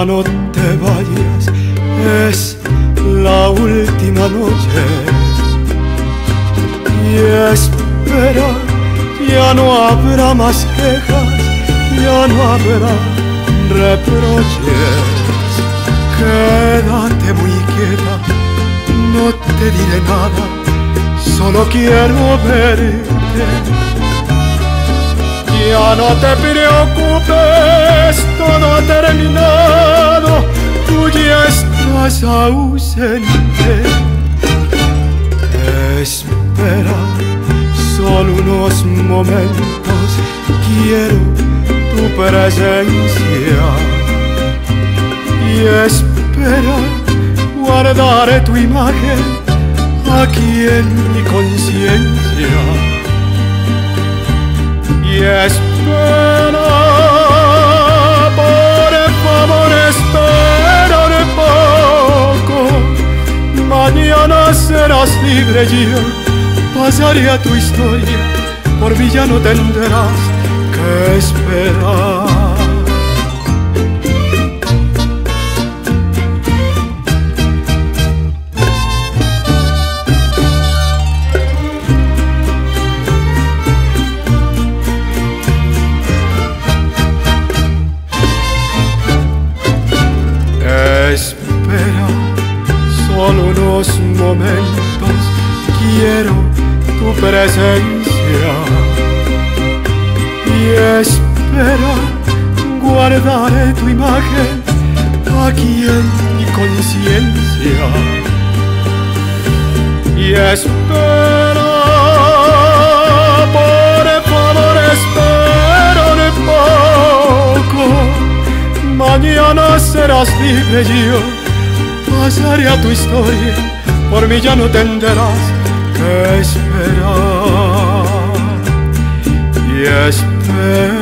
Ya no te vayas, es la última noche. Y espera, ya no habrá más quejas, ya no habrá reproches. Quédate muy quieta, no te diré nada, solo quiero verte. Ya no te preocupes, todo ha terminado, tú ya estás ausente. Espera, solo unos momentos, quiero tu presencia. Y espera, guardaré tu imagen aquí en mi conciencia. Y espera, por favor, espera un poco. Mañana serás libre, yo pasaré a tu historia. Por mí ya no tendrás que esperar. Espera, solo unos momentos, quiero tu presencia. Y espera, guardaré tu imagen aquí en mi conciencia. Y espera, por favor, espera un poco. Mañana serás libre, yo pasaré a tu historia, por mí ya no tendrás que esperar. Y espera.